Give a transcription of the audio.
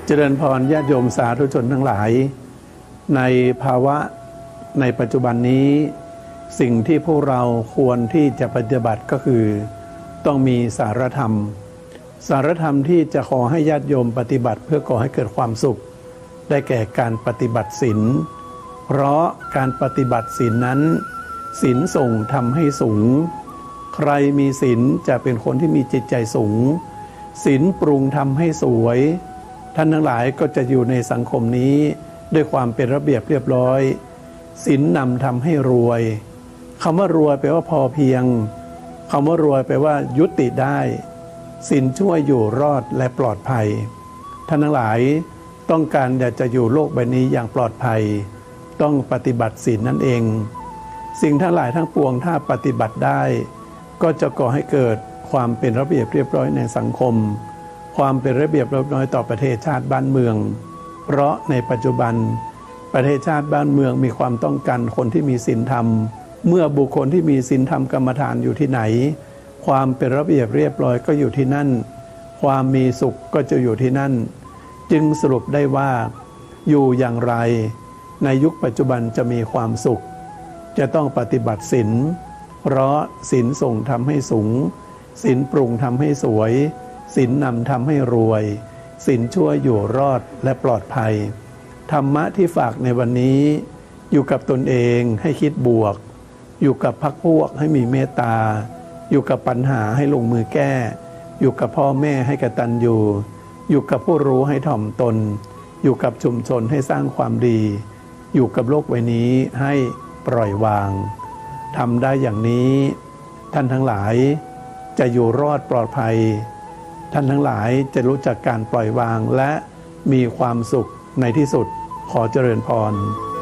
เจริญพรญาติโยมสาธุชนทั้งหลายในภาวะในปัจจุบันนี้สิ่งที่พวกเราควรที่จะปฏิบัติก็คือต้องมีสารธรรมที่จะขอให้ญาติโยมปฏิบัติเพื่อก่อให้เกิดความสุขได้แก่การปฏิบัติศีลเพราะการปฏิบัติศีลนั้นศีลส่งทำให้สูงใครมีศีลจะเป็นคนที่มีจิตใจสูงศีลปรุงทำให้สวยท่านทั้งหลายก็จะอยู่ในสังคมนี้ด้วยความเป็นระเบียบเรียบร้อยศีลนำทำให้รวยคำว่ารวยแปลว่าพอเพียงคำว่ารวยแปลว่ายุติได้ศีลช่วยอยู่รอดและปลอดภัยท่านทั้งหลายต้องการอยากจะอยู่โลกใบนี้อย่างปลอดภัยต้องปฏิบัติศีลนั่นเองสิ่งทั้งหลายทั้งปวงถ้าปฏิบัติได้ก็จะก่อให้เกิดความเป็นระเบียบเรียบร้อยในสังคมความเป็นระเบียบเรียบร้อยต่อประเทศชาติบ้านเมืองเพราะในปัจจุบันประเทศชาติบ้านเมืองมีความต้องการคนที่มีศีลธรรมเมื่อบุคคลที่มีศีลธรรมกรรมฐานอยู่ที่ไหนความเป็นระเบียบเรียบร้อยก็อยู่ที่นั่นความมีสุขก็จะอยู่ที่นั่นจึงสรุปได้ว่าอยู่อย่างไรในยุคปัจจุบันจะมีความสุขจะต้องปฏิบัติศีลเพราะศีลส่งทำให้สูงศีลปรุงทำให้สวยศีลนำทำให้รวยศีลช่วยอยู่รอดและปลอดภัยธรรมะที่ฝากในวันนี้อยู่กับตนเองให้คิดบวกอยู่กับพรรคพวกให้มีเมตตาอยู่กับปัญหาให้ลงมือแก้อยู่กับพ่อแม่ให้กตัญญูอยู่กับผู้รู้ให้ถ่อมตนอยู่กับชุมชนให้สร้างความดีอยู่กับโลกใบนี้ให้ปล่อยวางทำได้อย่างนี้ท่านทั้งหลายจะอยู่รอดปลอดภัยท่านทั้งหลายจะรู้จักการปล่อยวางและมีความสุขในที่สุดขอเจริญพร